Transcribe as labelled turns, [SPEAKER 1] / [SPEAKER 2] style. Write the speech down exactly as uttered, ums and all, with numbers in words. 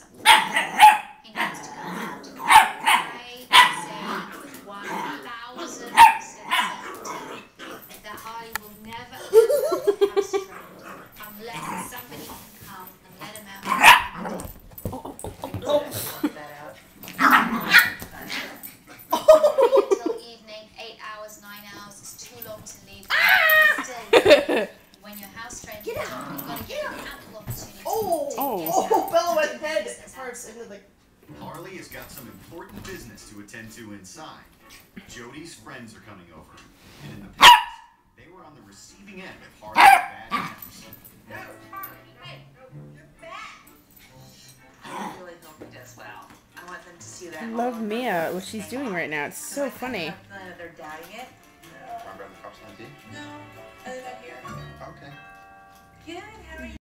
[SPEAKER 1] something. He needs to come out. I say with one thousand certainty that I will never have a house trained unless somebody can come and let him out. Until evening, eight hours, nine hours, it's too long to leave. Still, when you're house trained, you've got to give them ample opportunity.
[SPEAKER 2] Oh,
[SPEAKER 1] to
[SPEAKER 2] oh, oh, Bella went head first into the...
[SPEAKER 3] Harley has got some important business to attend to inside. Jody's friends are coming over, and in the past, they were on the receiving end of Harley's bad attempts.
[SPEAKER 4] No, Harley, hey, no, you're bad. I really hope he does well. I want them to see that.
[SPEAKER 5] I love Mia, what she's doing right now. It's so funny.
[SPEAKER 4] They're doubting it.
[SPEAKER 6] Want to grab the cops on the team?
[SPEAKER 4] No, other than here.
[SPEAKER 6] Okay.
[SPEAKER 4] Good, how are you?